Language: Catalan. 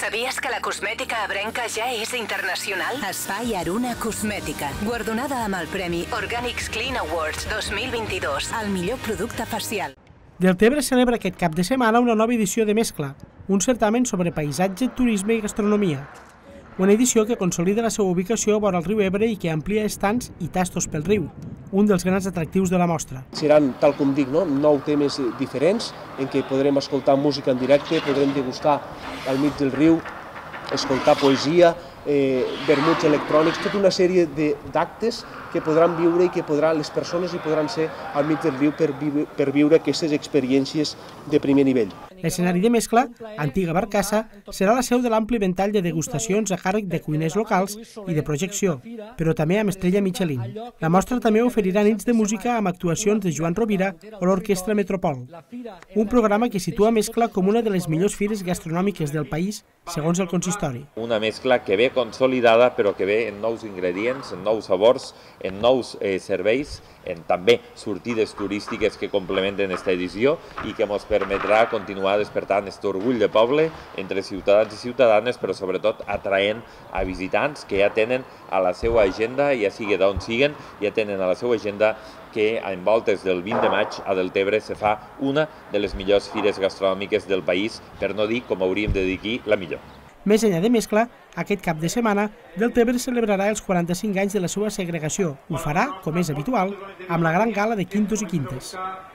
Sabies que la cosmètica ebrenca ja és internacional? Espai Aruna Cosmètica, guardonada amb el Premi Organics Clean Awards 2022, el millor producte facial. Deltebre celebra aquest cap de setmana una nova edició de Mescla, un certamen sobre paisatge, turisme i gastronomia. Una edició que consolida la seva ubicació vora el riu Ebre i que amplia estants i tastos pel riu, un dels grans atractius de la mostra. Seran, tal com dic, 9 temes diferents en què podrem escoltar música en directe, podrem degustar al mig del riu, escoltar poesia, vermuts electrònics, tota una sèrie d'actes que podran viure i que les persones hi podran ser al mig del riu per viure aquestes experiències de primer nivell. L'escenari de Mescla, antiga barcassa, serà la seu de l'ampli ventall de degustacions a càrrec de cuiners locals i de projecció, però també amb estrella Michelin. La mostra també oferirà nits de música amb actuacions de Joan Rovira o l'Orquestra Metropol. Un programa que situa Mescla com una de les millors fires gastronòmiques del país, segons el consistori. Una mescla que ve consolidada, però que ve en nous ingredients, en nous sabors, en nous serveis, en també sortides turístiques que complementen aquesta edició i que ens permetrà continuar despertant aquest orgull de poble entre ciutadans i ciutadanes, però sobretot atraent a visitants que ja tenen a la seva agenda, ja sigui d'on siguen, ja tenen a la seva agenda que en voltes del 20 de maig a Deltebre se fa una de les millors fires gastronòmiques del país, per no dir, com hauríem de dir aquí, la millor. Més enllà de Mescla, aquest cap de setmana, Deltebre celebrarà els 45 anys de la seva segregació. Ho farà, com és habitual, amb la gran gala de quintos i quintes.